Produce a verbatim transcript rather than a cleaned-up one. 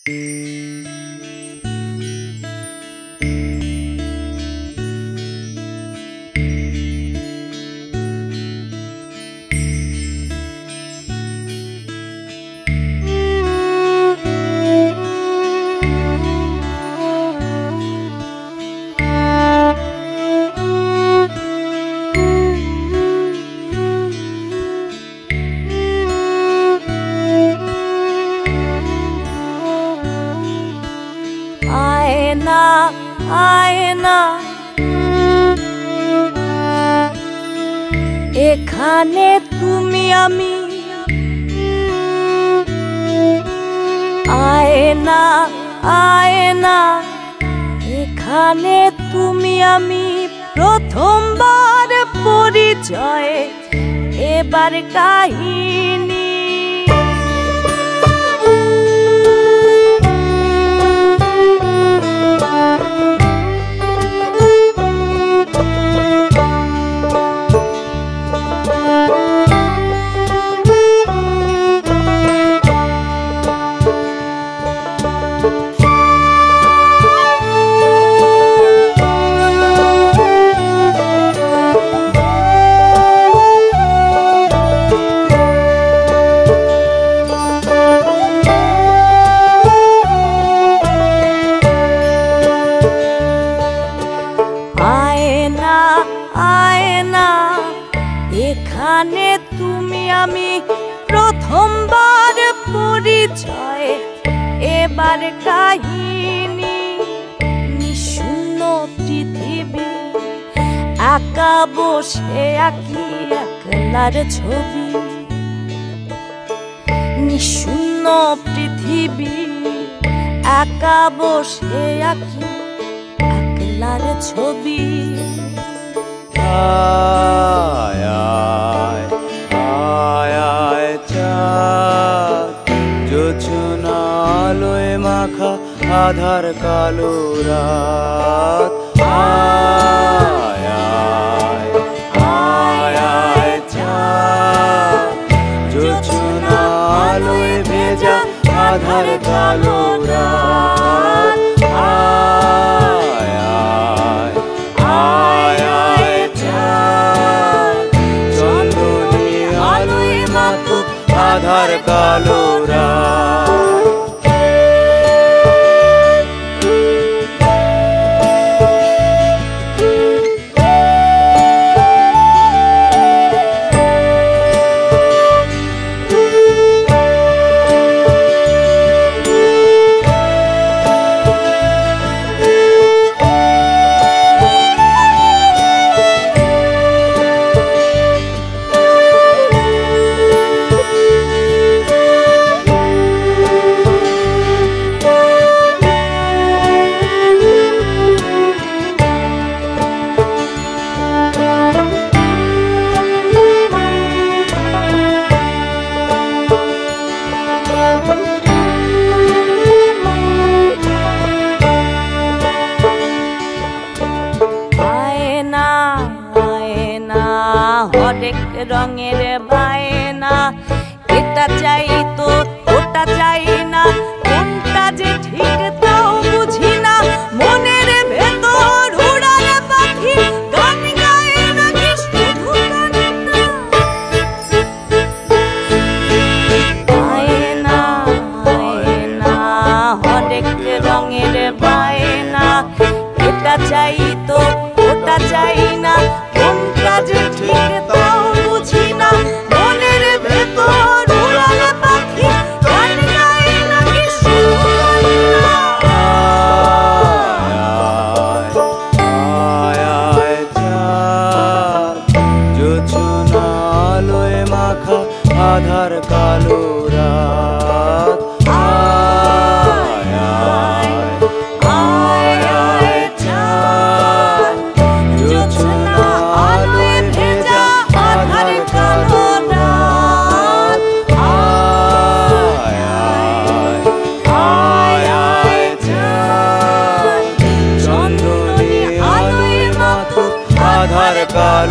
আয়না আয়না এখানে তুমি আমি, আয়না আয়না এখানে তুমি আমি, প্রথমবার পরিচয় এবার কাহিনী। এখানে তুমি আমি, প্রথমবার পরিচয় এবার কাহিনী। নিশূন্য পৃথিবী একা বসে আঁকি একলার ছবি, নিশূন্য পৃথিবী একা বসে আঁকি একলার ছবি। আয় আয় আয় আয় চাঁদ, জোছনা আলোয় মাখা আধার কালো রাত। আয় আয় আয় আয় চাঁদ, জোছনা আলোয় ভেজা আধার কালো রাত। আয় আয় আয় আয় চাঁদ, চন্দনী আলোয় মাখো আধার কালো রাত। হরেক রঙের বায়না, এটা চাই তো ওটা চাই না, কোনটা যে ঠিক তাও বুঝি না। মনের ভেতর উড়ার পাখি গান গায় নাকি শুধু কান্না। বায়না বায়না হরেক রঙের বায়না, এটা চাই তো ওটা চাই না, কোনটা যে ঠিক তাও বুঝি না। মনের ভেতর উড়াল পাখি গান গায় নাকি শুধু কান্না। আয় আয় চাঁদ, জোছনা আলোয় মাখা আধার কালো রাত। আয় আয় আয় আয় চাঁদ, জোছনা আলোয় ভেজা আধার কালো রাত। আয় আয় আয় আয় চাঁদ, চন্দনী আলোয় মাখো আধার কালো